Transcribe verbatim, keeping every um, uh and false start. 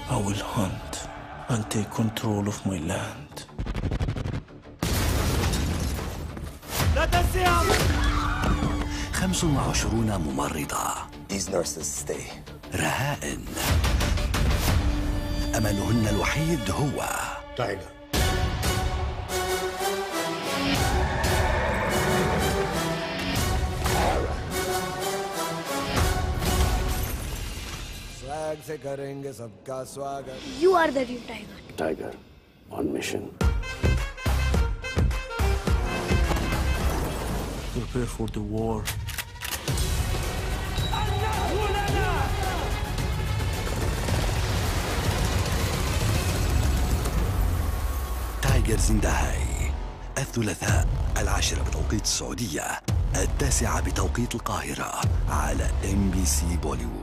I will hunt and take control of my land. لا تنسيهم! خمس وعشرون ممرضة. These nurses stay. رهائن. أملهن الوحيد هو تايجر. You are the real tiger. Tiger, on mission. Prepare for the war. تايجرز إن ذا هاي الثلاثاء العاشرة بتوقيت السعودية، التاسعة بتوقيت القاهرة على إم بي سي بوليوود.